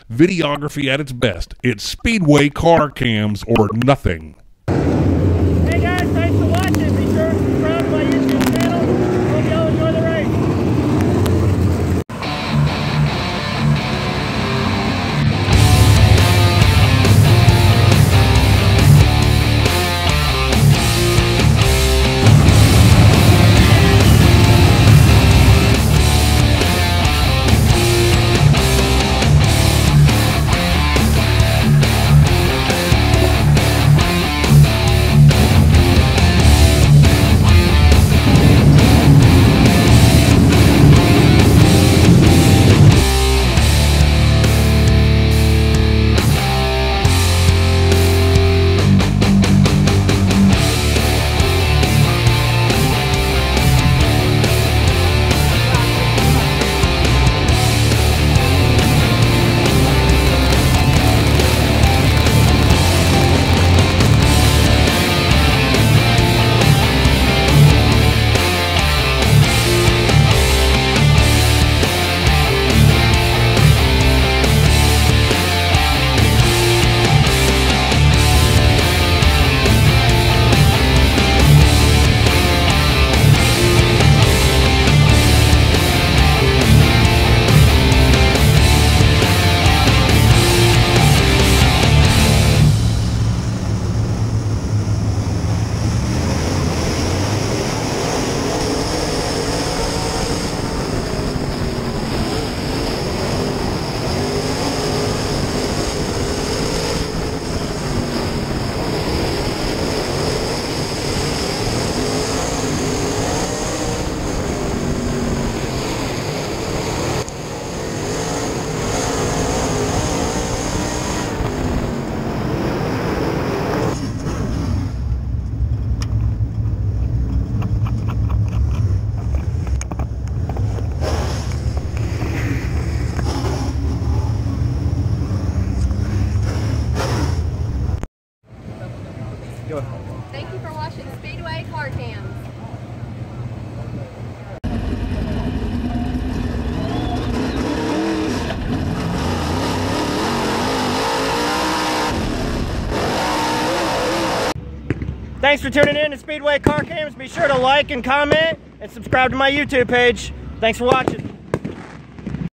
Videography at its best. It's Speedway car cams or nothing. Hey guys, thanks for watching. Be sure to subscribe to my YouTube channel. Hope y'all enjoy the race. Thank you for watching Speedway Car Cams. Thanks for tuning in to Speedway Car Cams. Be sure to like and comment and subscribe to my YouTube page. Thanks for watching.